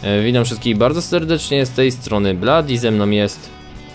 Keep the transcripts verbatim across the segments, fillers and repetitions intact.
E, witam wszystkich bardzo serdecznie, z tej strony Bloody, ze mną jest...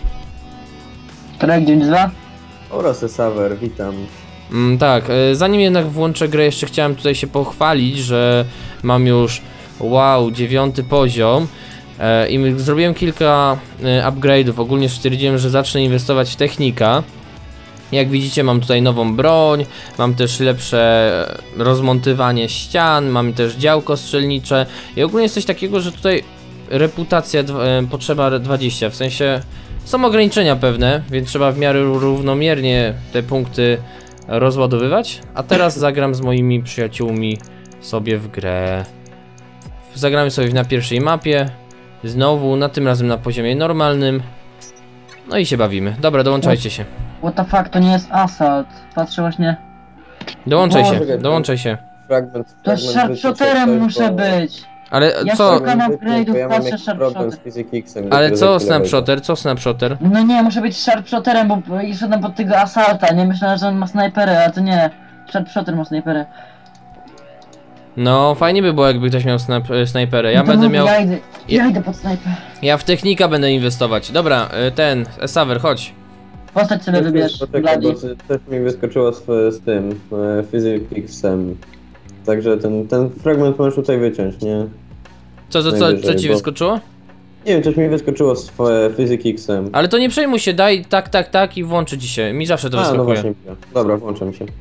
Trek dziewięć dwa oraz Esaver, witam. Mm, tak, e, zanim jednak włączę grę, jeszcze chciałem tutaj się pochwalić, że mam już, wow, dziewiąty poziom. E, I zrobiłem kilka e, upgrade'ów, ogólnie stwierdziłem, że zacznę inwestować w technika. Jak widzicie, mam tutaj nową broń, mam też lepsze rozmontywanie ścian, mam też działko strzelnicze i ogólnie jest coś takiego, że tutaj reputacja e, potrzeba dwadzieścia, w sensie są ograniczenia pewne, więc trzeba w miarę równomiernie te punkty rozładowywać. A teraz zagram z moimi przyjaciółmi sobie w grę. Zagramy sobie na pierwszej mapie, znowu, na tym razem na poziomie normalnym. No i się bawimy. Dobra, dołączajcie się. What the fuck, to nie jest assault. Patrzę właśnie. Dołączaj się, Boże, dołączaj się. Fragment, To fragment sharpshooterem wycieczek, muszę bo- być. Ale Ja co? szukam Fragment upgrade'ów, wycieczek, bo ja mam patrzę jakiś sharpshooter. problem z Physicixem, Ale dopiero co za chwilę snapshotter? Co snapshotter? No nie, muszę być sharpshooterem, bo i szedłem pod tego assaulta. Nie myślałem, że on ma snajperę, a to nie. Sharpshooter ma snajperę. No, fajnie by było, jakby ktoś miał snap, e, snajperę. Ja No to będę mówię, miał... Ja idę, ja idę pod snajper. Ja w technika będę inwestować. Dobra, e, ten, Esaver, chodź. Postać sobie wejdę. wybierz, Poczekaj, Bloody. bo też mi wyskoczyło z, z tym, e, Physicixem. Także ten, ten fragment możesz tutaj wyciąć, nie? Co, co, co, co Najwyżej, ci bo- wyskoczyło? Nie wiem, coś mi wyskoczyło z e, Physicixem. Ale to nie przejmuj się, daj tak, tak, tak i włączy ci się. Mi zawsze to A, no wyskakuje. właśnie. Dobra, włączam się.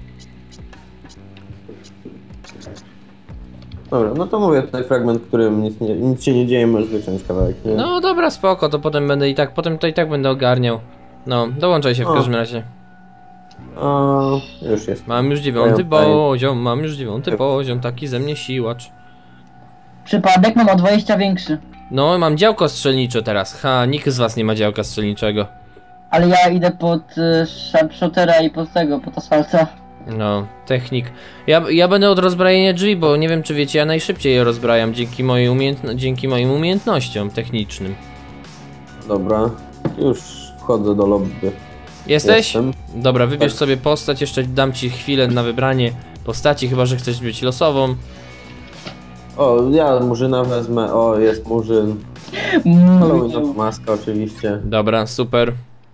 Dobra, no to mówię tutaj fragment, którym nic, nie, nic się nie dzieje, możesz wyciąć kawałek, nie? No dobra, spoko, to potem będę i tak, potem to i tak będę ogarniał. No, dołączaj się w O. każdym razie. A, już jest. Mam już dziewiąty Daję, daję. poziom, mam już dziewiąty poziom, taki ze mnie siłacz. Przypadek mam o dwadzieścia większy. No, mam działko strzelnicze teraz. Ha, nikt z was nie ma działka strzelniczego. Ale ja idę pod y, sharpshootera i pod tego, pod asfalta. No, technik. Ja, ja będę od rozbrajania drzwi, bo nie wiem czy wiecie, ja najszybciej je rozbrajam dzięki, mojej umiejętno dzięki moim umiejętnościom technicznym. Dobra, już wchodzę do lobby. Jesteś? Jestem. Dobra, wybierz Tak. sobie postać, jeszcze dam ci chwilę na wybranie postaci, chyba że chcesz być losową. O, ja murzyna wezmę, o, jest murzyn. Halloweenowa maska oczywiście. Dobra, super.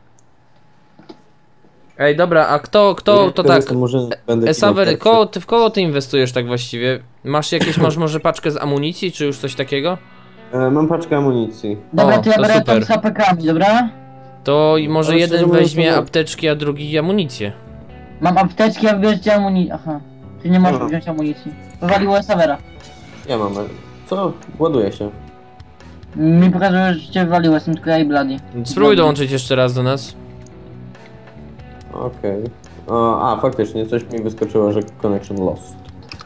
Ej, dobra, a kto, kto, to tak, Murzyn, będę Esaver, kinął koło, ty, w koło ty inwestujesz tak właściwie? Masz jakieś, masz może paczkę z amunicji, czy już coś takiego? pierwszy. E, mam paczkę amunicji. Dobra, O, to ja to biorę super. tam z apekami, dobra? To i może Ale jeden szczerze mówiąc, weźmie to nie. apteczki, a drugi amunicję. Mam apteczki, a wybierzcie amunicję. Aha. Ty nie możesz No. wziąć amunicji. Powaliło Savera. Ja mam. Co? Ładuje się. Mi pokazuje, że cię wywaliło, jestem tylko ja i Bloody. Spróbuj dołączyć jeszcze raz do nas. Okej. Okay. A, faktycznie, coś mi wyskoczyło, że connection lost.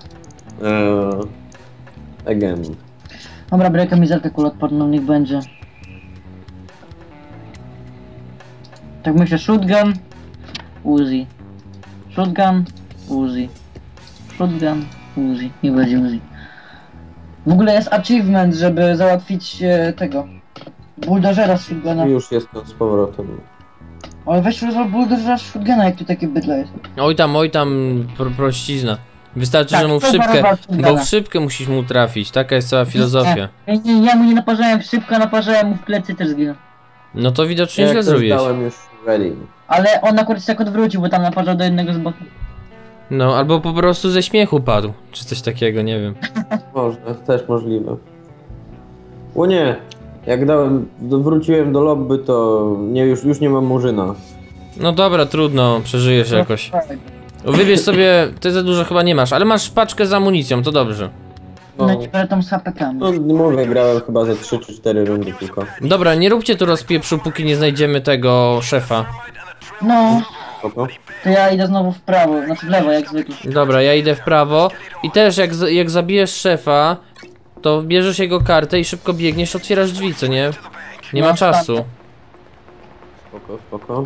Eee, again. Dobra, biorę kamizelkę kuloodporną, niech będzie. Tak myślę, shotgun, Uzi. Shotgun, Uzi. Shotgun, Uzi. Niech będzie Uzi. W ogóle jest achievement, żeby załatwić e, tego. Bulldozera z shotguna. Już jestem z powrotem. Ale weź rozwal bulldozera z shotguna, jak tu takie bydle jest. Oj tam, oj tam, pro, prościzna. Wystarczy, Tak, że mu w to szybkę, zaraz bo gada. w szybkę musisz mu trafić, taka jest cała filozofia. Ja, nie, ja mu nie naparzałem w szybko, naparzałem mu w plecy, też zginął. No to widocznie Jak źle coś zrobiłeś. dałem już ready. Ale on akurat się tak odwrócił, bo tam naparzał do jednego z boku. No, albo po prostu ze śmiechu padł, czy coś takiego, nie wiem. Można, też możliwe. O nie! Jak dałem, do- wróciłem do lobby, to nie, już, już nie mam murzyna. No dobra, trudno, przeżyjesz jakoś. Wybierz sobie, ty za dużo chyba nie masz, ale masz paczkę z amunicją, to dobrze. No, No ci biorę tą z hapekami. no nie mówię, grałem chyba ze trzy czy cztery rundy tylko. Dobra, nie róbcie tu rozpieprzu, póki nie znajdziemy tego szefa. No, Spoko. to ja idę znowu w prawo, znaczy w lewo jak zwykle. Dobra, ja idę w prawo i też jak, z- jak zabijesz szefa, to bierzesz jego kartę i szybko biegniesz, otwierasz drzwi, co nie? Nie ma No, czasu. Spoko, spoko.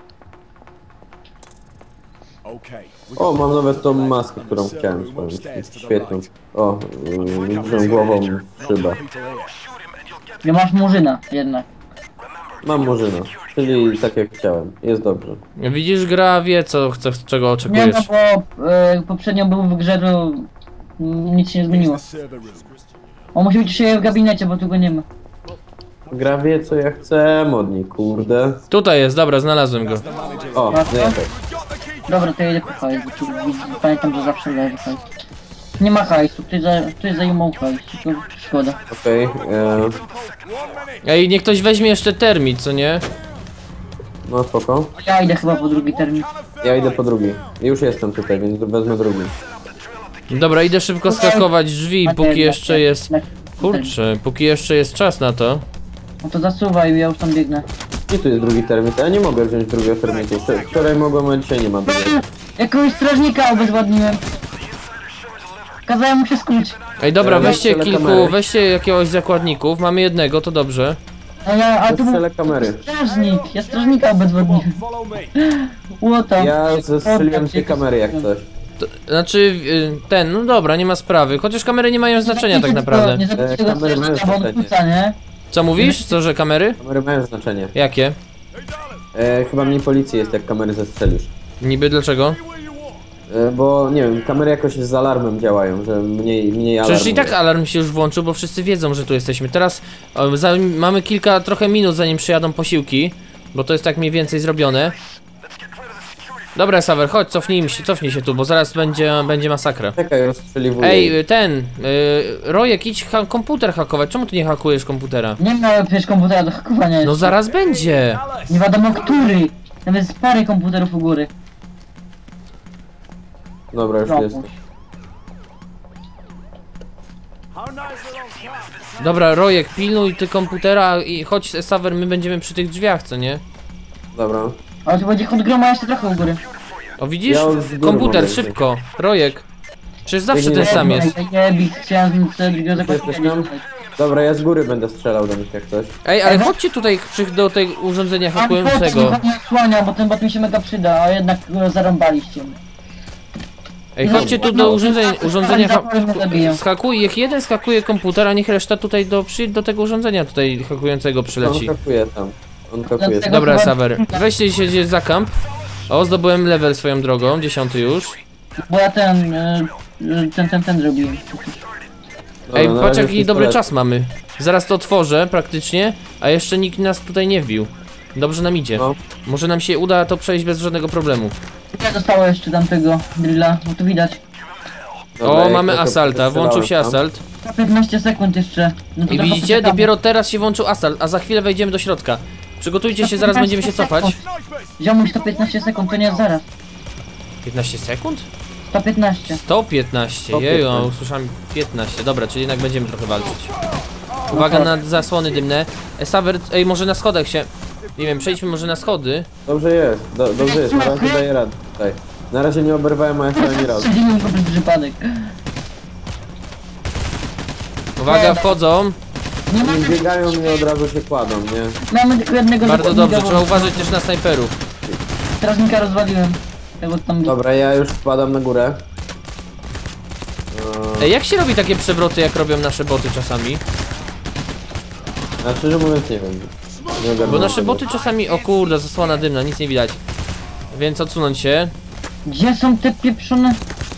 O, mam nawet tą maskę, którą chciałem spełnić. Świetną. O, yy, głową w szybę. Nie masz murzyna jednak. Mam murzyna, czyli tak jak chciałem. Jest dobrze. Widzisz, gra wie, co chce, czego Nie no, oczekujesz. bo e, poprzednio był w grze, to nic się nie zmieniło. On musi być się w gabinecie, bo tu go nie ma. Gra wie co ja chcę, modni, kurde. Tutaj jest, dobra, znalazłem go. O, nie jakaś. Dobra, to ja idę po hajs, bo tu widzę, pamiętam, że zawsze leży hajs. Nie ma hajsu, ktoś, za, ktoś zajmował hajs, tylko szkoda. Okej, e, Ej, niech ktoś weźmie jeszcze termit, co nie? no spoko. Ja idę chyba po drugi termin. Ja idę po drugi. Już jestem tutaj, więc wezmę drugi. Dobra, idę szybko skakować drzwi, póki jeszcze jest... Kurczę, póki jeszcze jest czas na to. No to zasuwaj, ja już tam biegnę. I tu jest drugi termit, ja nie mogę wziąć drugiego termitu. Wczoraj mogłem, a dzisiaj nie mam drugiego. Jakiegoś strażnika obezwładniłem. Kazałem mu się skuć. Ej, dobra, Ja weźcie strzelę kilku, kamery. weźcie jakiegoś zakładników. Mamy jednego, to dobrze. A ja, a tu był Zestrzelę kamery. strażnik, ja strażnika obezwładniłem. Łota. Ja zestrzeliłem dwie kamery jak coś. To, znaczy, y, ten, no dobra, nie ma sprawy. Chociaż kamery nie mają znaczenia tak Nie naprawdę. zabijcie E, tego kamery mają strażnika, bo on znaczenie. kłóca, nie? Co mówisz? Co, że kamery? Kamery mają znaczenie. Jakie? E, chyba mniej policji jest jak kamery zestrzelisz. Niby dlaczego? E, bo nie wiem, kamery jakoś z alarmem działają, że mniej, mniej alarmu. Przecież i tak alarm się już włączył, bo wszyscy wiedzą, że tu jesteśmy. Teraz o, za, mamy kilka, trochę minut zanim przyjadą posiłki, bo to jest tak mniej więcej zrobione. Dobra, Saver, chodź, cofnij się, cofnij się tu, bo zaraz będzie, będzie masakra. Czekaj, rozstrzeliwuję. Ej, ten, y, Rojek, idź ha komputer hakować, czemu ty nie hakujesz komputera? Nie ma przecież komputera do hakowania. No jeszcze. zaraz będzie. Nie wiadomo który. Nawet z parę komputerów u góry. Dobra, już Propuść. jest. Dobra, Rojek, pilnuj ty komputera i chodź, Saver, my będziemy przy tych drzwiach, co nie? Dobra. Ale tu będzie chód groma jeszcze trochę u góry. O, widzisz? Ja już z góry Komputer, mogę szybko. Rojek. Przecież zawsze Biegnie ten sam jest. Nie, bit, chciałem wtedy drugiego Jesteś zakładnika tam? nie rzucać. Dobra, ja z góry będę strzelał do nich jak coś. Ej, ale chodźcie tutaj przy, do tego urządzenia Mam hakującego. bot, nie odsłania, bo ten bot mi się mega przyda, a jednak go zarąbaliście. Ej, chodźcie tu do urządzenia, urządzenia ha Zapory mnie zabiją. Skakuj, niech jeden skakuje komputer, a niech reszta tutaj do, przy, do tego urządzenia tutaj hakującego On przyleci. kapuje tam. On kapuje Dlatego- tam. Dobra, chyba- Saver, weźcie się gdzieś za kamp. O, zdobyłem level swoją drogą, dziesiąty już. Bo ja ten, y, y, ten, ten, ten zrobiłem. Dobra, Ej, na patrz razie jaki dobry pistolet. czas mamy. Zaraz to otworzę praktycznie, a jeszcze nikt nas tutaj nie wbił. Dobrze nam idzie. No. Może nam się uda to przejść bez żadnego problemu. Ja dostało jeszcze tamtego drilla, bo tu widać. Dobra, O, jak mamy tylko asalta, włączył się strzelałem asalt. Za piętnaście sekund jeszcze. No to I trochę widzicie, poczekamy. dopiero teraz się włączył asalt, a za chwilę wejdziemy do środka. Przygotujcie się, zaraz będziemy się cofać. Ziomuś to piętnaście sekund, to nie jest zaraz. piętnaście sekund? sto piętnaście. sto piętnaście, sto jeju, piętnaście. usłyszałem piętnaście, dobra, czyli jednak będziemy trochę walczyć. Uwaga na zasłony dymne. E, Saver, ej, może na schodach się... Nie wiem, przejdźmy może na schody. Dobrze jest, do, dobrze jest, na razie daję radę. Tutaj. Na razie nie oberwałem, a jeszcze ani razu. Strzeliłem go przez przypadek. Uwaga, wchodzą. Nie Nie mamy, biegają i od razu się kładą, nie? mamy tylko jednego Bardzo zakładnika, dobrze, bo trzeba uważać też na snajperów. strażnika rozwaliłem. Tego tam Dobra, ja już wpadam na górę. Eee, Ej, jak się robi takie przewroty, jak robią nasze boty czasami? a szczerze mówiąc nie wiem. Nie Bo ogarnąłem nasze tego. boty czasami... O kurde, zasłona dymna, nic nie widać. Więc odsunąć się. Gdzie są te pieprzone?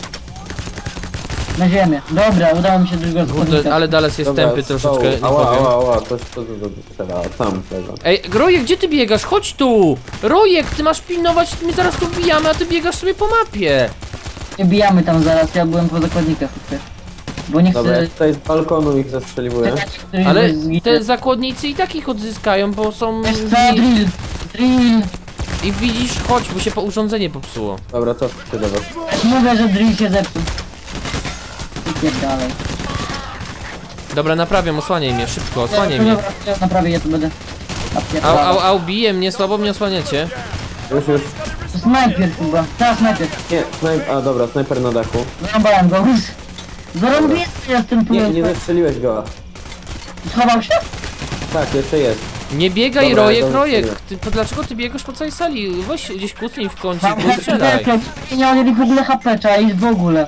Na ziemię. Dobra, udało mi się drugiego Kurde, zakładnika. ale Dallas jest Dobra, tępy z troszeczkę, dołu. nie Ała, powiem. ała, ała, coś co to strzela, tam tego. Ej, Rojek, gdzie ty biegasz? Chodź tu! Rojek, ty masz pilnować, my zaraz tu wbijamy, a ty biegasz sobie po mapie. Nie bijamy tam zaraz, ja byłem po zakładnikach. tylko. Bo nie chcę... Dobra, ja tutaj z balkonu ich zestrzeliwuję. który Ale zginie. te zakładnicy i tak ich odzyskają, bo są... Wiesz co, drill! Drill! I widzisz, chodź, bo się po urządzenie popsuło. Dobra, co się do was? Mówię, że drill się zepsuł. I dalej. Dobra, naprawiam, osłaniaj mnie, szybko, osłaniaj mnie. Dobra, ja naprawię, ja to będę... Au, au, au, bije mnie, słabo mnie osłaniacie. Już, już. To snajper chyba. Ta snajper. Nie, snajper, a dobra, snajper na dachu. Zarąbałem go. Zarąbiłem jestem tu. Nie, nie zestrzeliłeś go. Schował się? Tak, jeszcze jest. Nie biegaj, Dobra, Rojek, dobra, Rojek. dobra. Ty, to dlaczego ty biegasz po całej sali? Weź gdzieś kucnij w kącie Mam i strzelaj. Nie mam mieli w ogóle H P, trzeba iść w ogóle.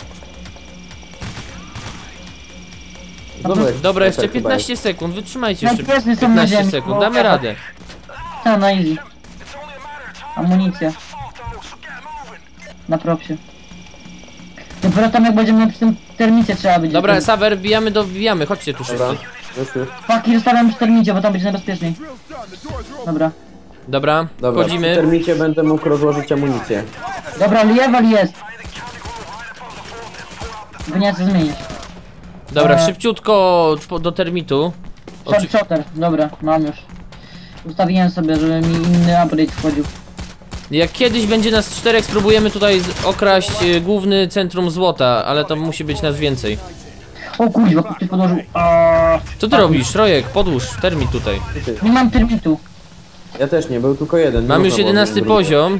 Dobra, Dobra, jeszcze snajper chyba piętnaście sekund, wytrzymajcie jeszcze Najpierw są na piętnaście ziemi, sekund, bo- damy radę. Ta, na easy. Amunicja. Na propsie. Dopiero tam jak będziemy przy tym termicie trzeba będzie. Dobra, Sawer, wbijamy do wbijamy, chodźcie tu wszyscy. Dobra, już, już. Faki zostawiam przy termicie, bo tam będzie najbezpieczniej. Dobra. Dobra, Dobra, w wchodzimy. termicie będę mógł rozłożyć amunicję. Dobra, Liewal jest. By nie chcę zmienić. Dobra, Eee. szybciutko po, do termitu. Oczy... Short shotter, dobra, mam już. Ustawiłem sobie, żeby mi inny upgrade wchodził. Jak kiedyś będzie nas czterech, spróbujemy tutaj z- okraść y, główny centrum złota, ale to musi być nas więcej. O kurwa, ktoś podłożył. Aaaa. Co ty robisz, Rojek? Podłóż termit tutaj. Nie mam termitu. Ja też nie, był tylko jeden. nie Mam już można było jedenasty wziąć drugi. poziom.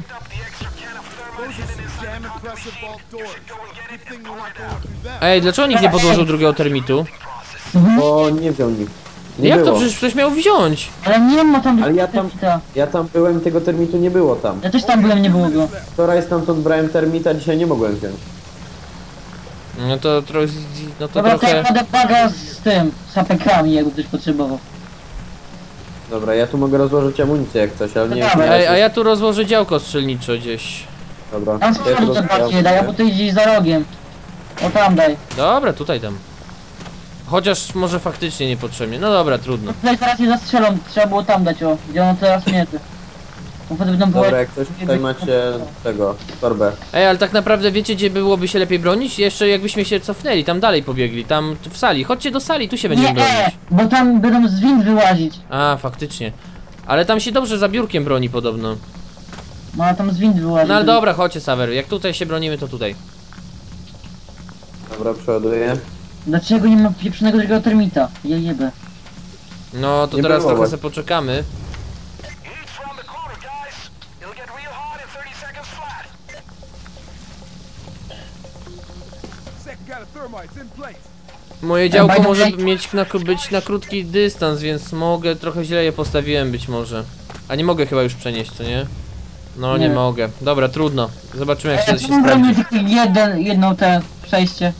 Ej, dlaczego nikt nie podłożył drugiego termitu? Bo nie wziął nikt. Nie Jak to było. przecież ktoś miał wziąć? Ale nie ma tam Ale ja tam- termita. Ja tam byłem, tego termitu nie było tam. Ja też tam byłem, nie było go. Wczoraj stamtąd brałem termita, dzisiaj nie mogłem wziąć. No to, tro... no to Dobra, to trochę... ja będę baga z tym, z apekami, jakby ktoś potrzebował. Dobra, ja tu mogę rozłożyć amunicję jak coś, ale nie wiem. Dobra. Ej, a ja tu rozłożę działko strzelnicze gdzieś. Dobra, Tam to ja tu strzelnicę rozwijam bardziej daj, a bo ty gdzieś za rogiem. O tam daj. Dobra, tutaj dam. Chociaż może faktycznie niepotrzebnie. No dobra, trudno. Tutaj teraz nie zastrzelą, trzeba było tam dać, o. Gdzie ono teraz mierzy. Bo wtedy będą Dobra, było... jak coś tutaj macie tego, torbę. Ej, ale tak naprawdę wiecie, gdzie byłoby się lepiej bronić? Jeszcze jakbyśmy się cofnęli, tam dalej pobiegli, tam w sali. Chodźcie do sali, tu się będziemy Nie, e, bronić. bo tam będą z wind wyłazić. A, faktycznie. Ale tam się dobrze za biurkiem broni podobno. No ale tam z wind wyłazić. No ale dobra, chodźcie, Sawer. Jak tutaj się bronimy, to tutaj. Dobra, przeładuję. Dlaczego nie ma pieprzonego drugiego termita? Ja jebę. No to Nie teraz było trochę właśnie. sobie poczekamy. Moje działko by the może way- mieć na, być na krótki dystans, więc mogę, trochę źle je postawiłem być może. A nie mogę chyba już przenieść, co nie? No nie, Nie. mogę. Dobra, trudno. Zobaczymy jak Ja się, się tu mamy sprawdzi. tylko jeden, jedno te przejście.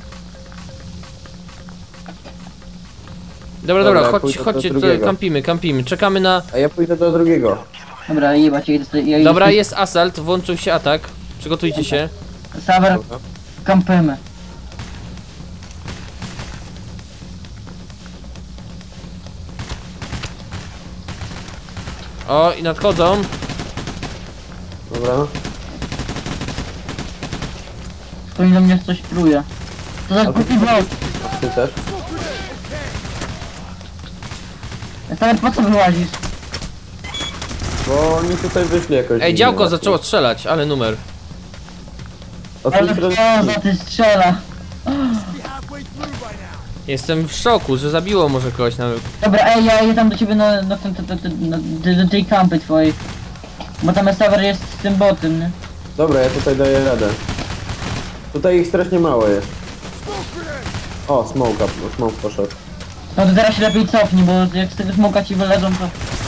Dobra, Dobra, dobra, ja chodź, pójdę do chodźcie, tutaj drugiego. kampimy, kampimy. Czekamy na... A ja pójdę do drugiego. Dobra, jebać, ja idę sobie- ja idę Dobra, sobie- jest asalt, włączył się atak. Przygotujcie się. Sawer, Dobra. kampymy. O, i nadchodzą. Dobra. Ktoś do mnie coś pluje. To za A ty- głupi blok. Ty też? Sawer, po co wyłazisz? Bo oni tutaj wyszli jakoś. Ej, dziwnie działko właśnie. zaczęło strzelać, ale numer. Od Ale tej strony- kto za ty strzela? Jestem w szoku, że zabiło może kogoś nawet. Dobra, ej, ja idę tam do ciebie na, na, ten- na, na, na, do tej kampy twojej. Bo tam Sawer jest z tym botem, nie? Dobra, ja tutaj daję radę. Tutaj ich strasznie mało jest. O, smoke, smoke poszedł. No to teraz się lepiej cofnij, bo jak z tego smoka ci wyleżą, to...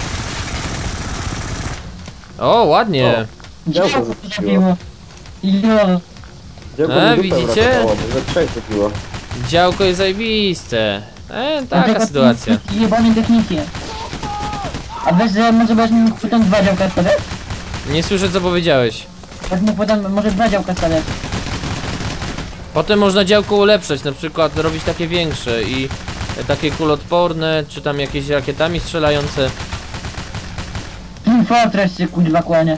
O, ładnie. Działko Działko zabiło. zabiło. Idiolo. Działko E, mi dupę widzicie? uratowało, bo ze trzech zabiło. Działko jest zajebiste. E, Dlatego taka ty- sytuacja. ty Jebany technikiem. A wiesz, że może będziesz mógł potem dwa działka stawiać? Nie słyszę co powiedziałeś. Będziesz mógł potem może dwa działka stawiać. Potem można działko ulepszać, na przykład robić takie większe i e, takie kulotporne, czy tam jakieś rakietami strzelające. Team Fortress się kuźwa kłania.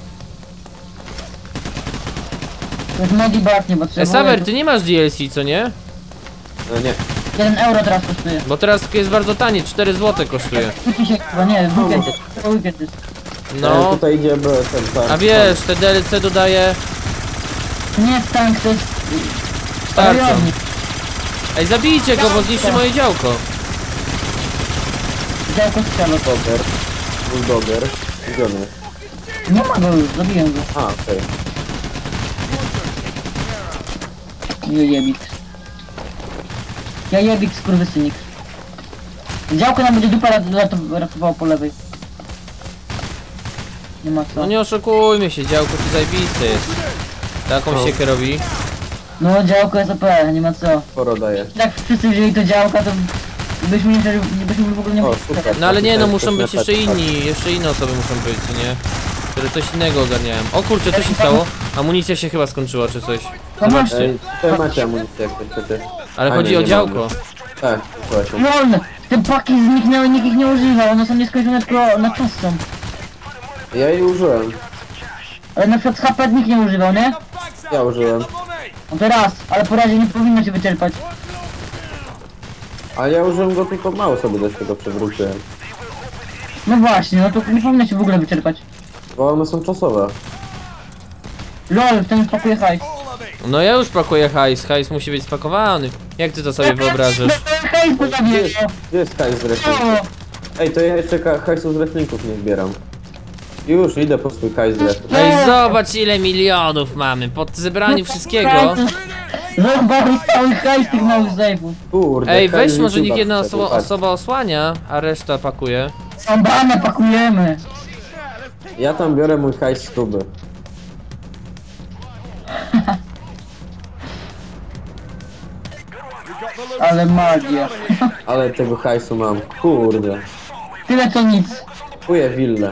To jest modibak, nie E, potrzebuję. Sawer, ty nie masz D L C, co nie? No nie. jeden euro teraz kosztuje. Bo teraz jest bardzo tanie, cztery złote kosztuje. Kupi się chyba, nie, w weekend jest. To weekend jest. E, No, tutaj idzie B, ten tank. a wiesz, te D L C dodaje To nie jest tank, to jest... starczą. wojownik. Ej, zabijcie go, bo zniszczy moje działko. Działko strzela. Dogger. Bulldogger. Gdzie on jest? Nie ma go już, zabiłem go. A, okej. Jajebik. Jajebik, skurwysynik. Działko nam będzie dupa rat- rat- ratowało po lewej. Nie ma co. No nie oszukujmy się, działko tu zajebiste jest. Taką O. siekę robi. No działko jest O P, nie ma co. Sporo daje. Jak wszyscy wzięli to działka, to byśmy nie, byśmy w ogóle nie O, mogli super. strzelać. No ale nie, no Tutaj muszą ktoś być na jeszcze tak- inni, jeszcze inne osoby muszą być, co nie? które coś innego ogarniałem. O kurczę, co się stało? Amunicja się chyba skończyła, czy coś. Zobaczcie. Ej, tutaj macie amunicję jak chcecie. Ale A, chodzi nie, o nie działko. mamy. Tak, właśnie. LOL! Te paki zniknęły, nikt ich nie używał, one są nieskończone tylko na czas są. Ja jej użyłem. Ale na przykład H P nikt nie używał, nie? Ja użyłem. No to raz, ale po razie nie powinno się wyczerpać. Ale ja użyłem go tylko mało sobie do tego przewróciłem. No właśnie, no to nie powinno się w ogóle wyczerpać. Bo one są czasowe. LOL, w tym już pakuje hajs. No ja już pakuję hajs, hajs musi być spakowany. Jak ty to sobie wyobrażasz? Hajs Gdzie postawię. jest, gdzie jest hajs z wrestlinków? Ej, to ja jeszcze ka- hajsu z wrestlinków nie zbieram. Już idę po swój hajs z wrestlinków. Ej, zobacz ile milionów mamy po zebraniu wszystkiego. Zobacz cały hajs tych małych zajwów. Kurde, Ej, hajs weź z może niech YouTube'a jedna wszedł, oso patrz. osoba osłania, a reszta pakuje. Sambane pakujemy. Ja tam biorę mój hajs z tuby. Ale magia. Ale tego hajsu mam. Kurde. Tyle co nic. Kuję willę.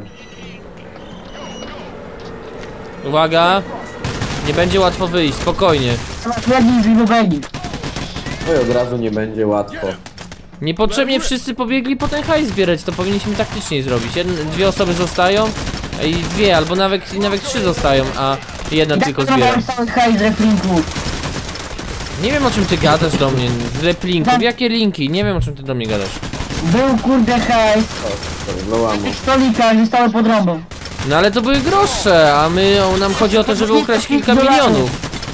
Uwaga! Nie będzie łatwo wyjść, spokojnie. Legging z Libobegi. Oj, od razu nie będzie łatwo. Niepotrzebnie wszyscy pobiegli po ten hajs zbierać, to powinniśmy taktycznie zrobić. Jedne, dwie osoby zostają i dwie, albo nawet, nawet trzy zostają, a jedna tylko zbiera. cały hajs z reflinków. Nie wiem o czym ty gadasz do mnie, z replinków, jakie linki? Nie wiem o czym ty do mnie gadasz. Był kurde hajs. No łamo. W stolikach zostały pod rąbą. No ale to były grosze, a my, o, nam chodzi o to, żeby ukraść kilka milionów.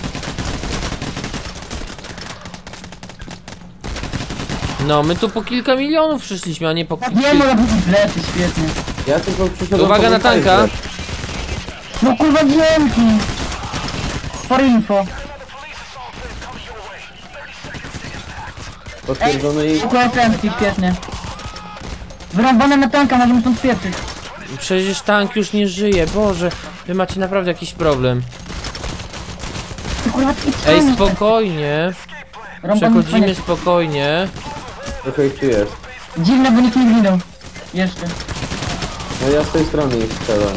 No, my tu po kilka milionów przyszliśmy, a nie po Nie kilka... mogę budzić plecy, świetnie. Ja tylko przyszedłem Uwaga po na mój hajs tanka. zbierać. No kurwa dzięki. For info. Potwierdzone i... Układ świetnie. Wyrąbane na tanka, możemy stąd spieprzyć. Przecież tank już nie żyje, Boże. Wy macie naprawdę jakiś problem. Ty kurwa taki Ej, cwany. spokojnie. Rąbany Przechodzimy cwaniak. spokojnie. Trochę ich tu jest. Dziwne, bo nikt nie zginął. Jeszcze. No ja z tej strony ich strzelam.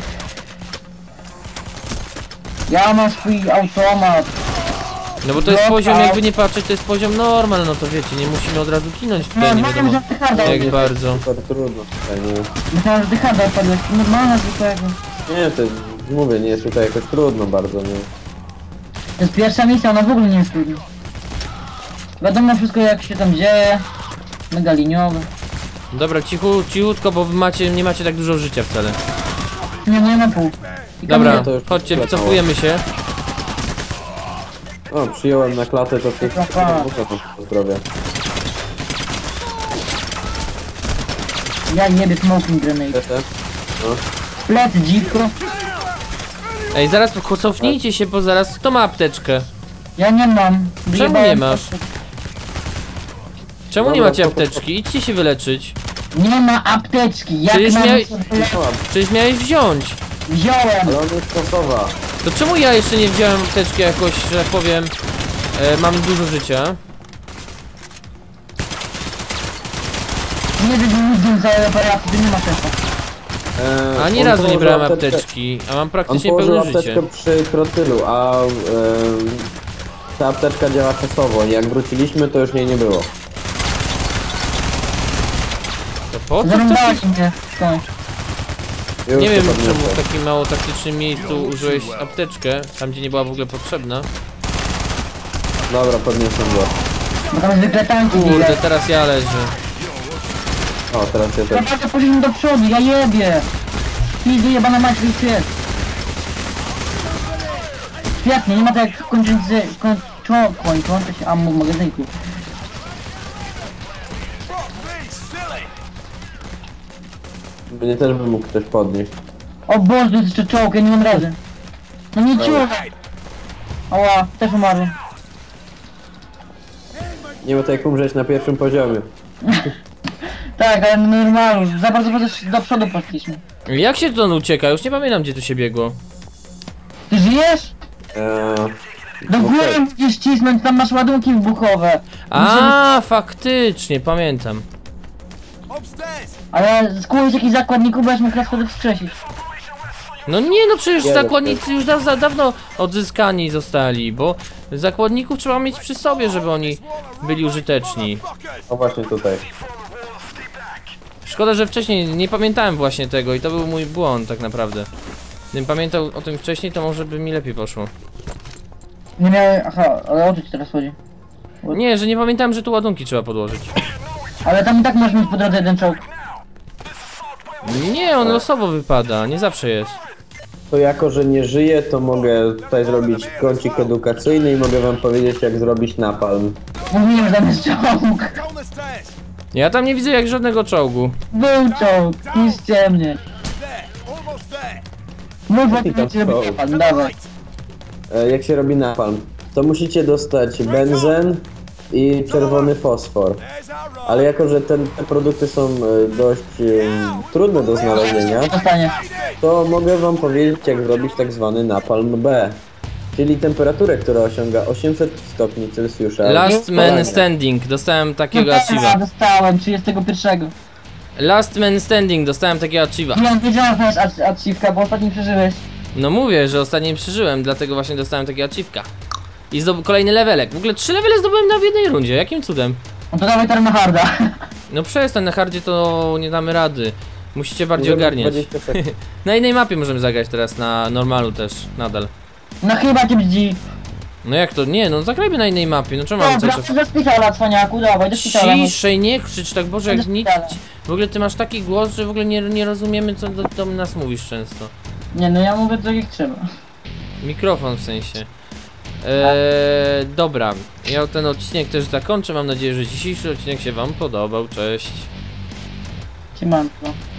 Ja mam swój automat. No bo to jest No poziom, tak. jakby nie patrzeć, to jest poziom normal, no to wiecie, nie musimy od razu kinąć No, tutaj, nie myślałem, wiadomo że Dyharda. jak bardzo. Super trudno tutaj, nie? Myślałem, że Dyharda odpadłeś. Normalna zwykłego. Nie, to mówię, nie jest tutaj jakoś trudno bardzo, nie? To jest pierwsza misja, ona w ogóle nie jest trudna. Wiadomo wszystko jak się tam dzieje. Mega liniowe. Dobra, cichu, cichutko, bo wy macie, nie macie tak dużo życia wcale. Nie, no nie na pół. I Dobra, kamienie. to już chodźcie, tyle wycofujemy się. O, przyjąłem na klatę, to wszystko Aha. zdrowia. Ja jebie smoking grenade. Jeszcze? No. Plec dziwko. Ej, zaraz cofnijcie się, bo zaraz kto ma apteczkę? Ja nie mam. Wyjebałem nie masz? apteczkę. Czemu nie Dobra, macie to- to- apteczki? Idźcie się wyleczyć. Nie ma apteczki. Jak Przecież mam miałeś- sobie wyleczyć? Przecież miałeś wziąć. Wziąłem. Ale on jest czasowa. To czemu ja jeszcze nie wziąłem apteczki jakoś, że tak powiem, e, mam dużo życia? Nie wybudził za reparację, to nie ma sensu. Eee, Ani on razu nie położył brałem apteczkę- apteczki, a mam On praktycznie położył pełne życie. apteczkę przy trotylu, a em, ta apteczka działa czasowo i jak wróciliśmy, to już jej nie było. To po co w Zarąbałeś takim... mnie skądś. Już Nie to wiem podniosę. czemu w takim mało taktycznym miejscu użyłeś apteczkę, tam gdzie nie była w ogóle potrzebna. Dobra, podniosłem go. Bo tam zwykle tanki Kurde, biegać. teraz ja leżę. O, teraz ja też. Naprawdę poszliśmy do przodu, ja jebie. Pizdy jebana mać i świet. Świetnie, nie ma tak jak kończyć z... kończą... kończące się ammo w magazynku. Mnie też by mógł ktoś podnieść. O Boże, to jest jeszcze czołg, ja nie mam rady. No nie czułem. Ała, też umarłem. Nie ma tak umrzeć na pierwszym poziomie. Tak, ale normalnie, za bardzo do, do przodu poszliśmy. Jak się to ucieka? Już nie pamiętam gdzie tu się biegło. Ty żyjesz? Eee, Do okej. góry musisz cisnąć, tam masz ładunki wybuchowe. A, faktycznie, pamiętam. Ale skułeś jakiś zakładników, bo ja mógł nas wtedy wskrzesić. No nie, no przecież Nie, zakładnicy już da, za dawno odzyskani zostali, bo zakładników trzeba mieć przy sobie, żeby oni byli użyteczni. O właśnie tutaj. Szkoda, że wcześniej nie pamiętałem właśnie tego i to był mój błąd tak naprawdę. Gdybym pamiętał o tym wcześniej, to może by mi lepiej poszło. Nie miałem... Aha, ale o co ci teraz chodzi? Nie, że nie pamiętałem, że tu ładunki trzeba podłożyć. Ale tam i tak masz mieć po drodze jeden czołg. Nie, on losowo wypada, nie zawsze jest. To jako, że nie żyję, to mogę tutaj zrobić kącik edukacyjny i mogę wam powiedzieć, jak zrobić napalm. Mówiłem, że tam jest czołg. Ja tam nie widzę jak żadnego czołgu. Był czołg, piszcie mnie. Mów Jaki jak tam wiecie, robić czołg? napalm, dawaj. E, jak się robi napalm? To musicie dostać benzen i czerwony fosfor. Ale jako, że ten, te produkty są e, dość e, trudne do znalezienia, Zostanie. to mogę wam powiedzieć, jak zrobić tak zwany napalm B. Czyli temperaturę, która osiąga osiemset stopni Celsjusza. Last Polanie. man standing, dostałem takiego Ja achieve'a. dostałem trzydziestego pierwszego. Last man standing, dostałem takiego achieve'a. Ja wiedziałem, że masz achievka, bo ostatnim przeżyłeś. No mówię, że ostatnio przeżyłem, dlatego właśnie dostałem takiego achieve'ka. I zdobył kolejny levelek. W ogóle trzy levele zdobyłem na w jednej rundzie, jakim cudem? No to dawaj teraz na harda. No przestań, na hardzie to nie damy rady. Musicie bardziej Możemy ogarniać. dwadzieścia sekund. Na innej mapie możemy zagrać teraz, na normalu też, nadal. No chyba cię brzydzi. No jak to? Nie, no zagrajmy na innej mapie, no czemu mamy Dobra, cały czas... do szpitala, cwaniaku, dawaj, do szpitala. Ciszej, nie krzycz tak, Boże, jak Do nic... szpitala. W ogóle ty masz taki głos, że w ogóle nie, nie rozumiemy, co do, do nas mówisz często. Nie, no ja mówię tak jak trzeba. Mikrofon w sensie. Eee, dobra, ja ten odcinek też zakończę, mam nadzieję, że dzisiejszy odcinek się wam podobał, cześć. Siemanko.